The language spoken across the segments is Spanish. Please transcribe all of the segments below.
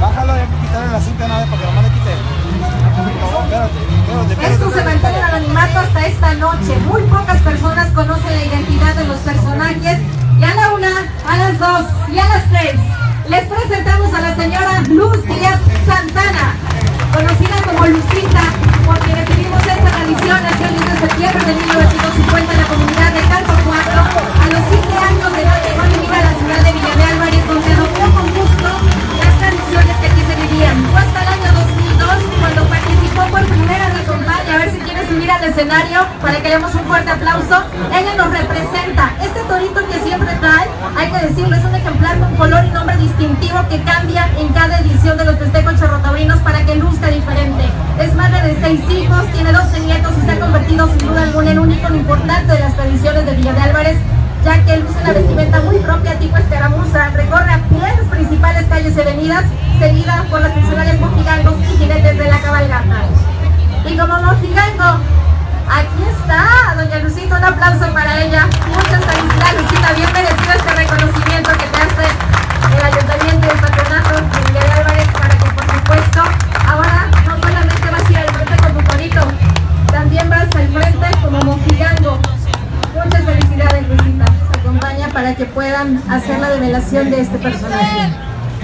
Bájalo, hay que quitarle la cinta nada para que nomás le quite. Espérate. Esto se mantiene en anonimato hasta esta noche. Muy pocas personas conocen la identidad de los personajes. Y a la 1, a las 2 y a las 3 les presentamos a la señora Luz Díaz Santana, conocida como Lucita, porque recibimos esta tradición hacia el 10 de septiembre de 1950 en la comunidad de Calpa 4. A los 7 años de edad llegó a vivir a la ciudad de Villa de Álvarez, donde adoptó con gusto las tradiciones que aquí se vivían. Fue hasta el año 2002 cuando participó por primera vez con Valle. A ver si quiere subir al escenario para que le demos un fuerte aplauso. Ella nos representa. Este torito que siempre trae, hay que decirlo, es un ejemplar con color y nombre distintivo que cambia en cada edición de los festejos charrotaurinos para que luzca diferente. Es madre de 6 hijos, tiene 12 nietos y se ha convertido sin duda alguna en un ícono importante de las tradiciones de Villa de Álvarez, ya que luce una vestimenta muy propia tipo escaramuza, recorre a pie las principales calles y avenidas, seguida por los tradicionales mojigangos y jinetes de la cabalgata. Y como mojigango, aquí está doña Lucita, un aplauso para ella. Muchas felicidades, Lucita, bien merecido este reconocimiento que te hace el Ayuntamiento y el Patronato de Villa de Álvarez, para que por supuesto ahora no solamente vas a ir al frente con tu torito, también vas al frente como mojigango. Muchas felicidades, Lucita. Se acompaña para que puedan hacer la develación de este personaje.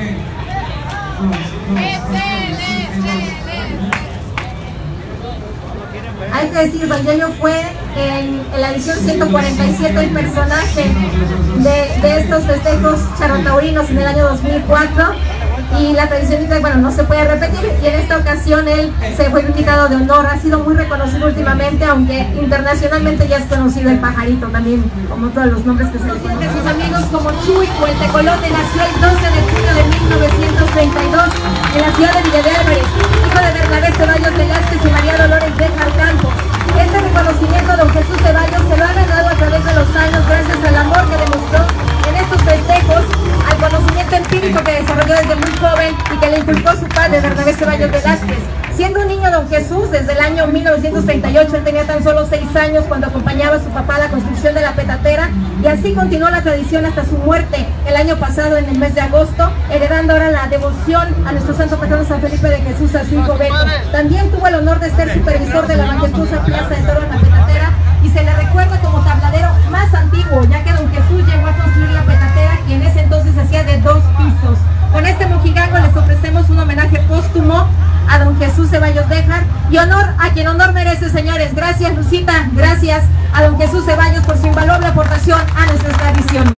Hay que decir, Vallejo fue en la edición 147 el personaje de estos festejos charrotaurinos en el año 2004. Y la tradición, bueno, no se puede repetir, y en esta ocasión él se fue invitado de honor. Ha sido muy reconocido últimamente, aunque internacionalmente ya es conocido el pajarito también, como todos los nombres que se le ponen. Sus amigos como Chuy o el Tecolote nació el 12 de junio de 1932 en la ciudad de Villa de Álvarez, hijo de Bernabé Ceballos Velázquez y María Dolores Béjar Campos. Este reconocimiento don Jesús Ceballos se lo ha ganado a través de los años gracias al amor que demostró en estos festejos, al conocimiento empírico que desarrolló desde muy joven y que le inculcó su padre Bernabé Ceballos Velázquez. Siendo un niño don Jesús, desde el año 1938, él tenía tan solo 6 años cuando acompañaba a su papá a la construcción de la petatera, y así continuó la tradición hasta su muerte el año pasado en el mes de agosto, heredando ahora la devoción a nuestro santo patrono San Felipe de Jesús, a su hijo Beto. También tuvo el honor de ser supervisor de la majestuosa plaza de toro en la petatera, y se le recuerda como tabladero más antiguo, ya que don Jesús llegó a construir la petatera, que en ese entonces hacía de 2 pisos. Con este mojigango les ofrecemos un homenaje póstumo a don Jesús Ceballos Béjar, y honor a quien honor merece, señores. Gracias, Lucita, gracias a don Jesús Ceballos por su invaluable aportación a nuestra tradición.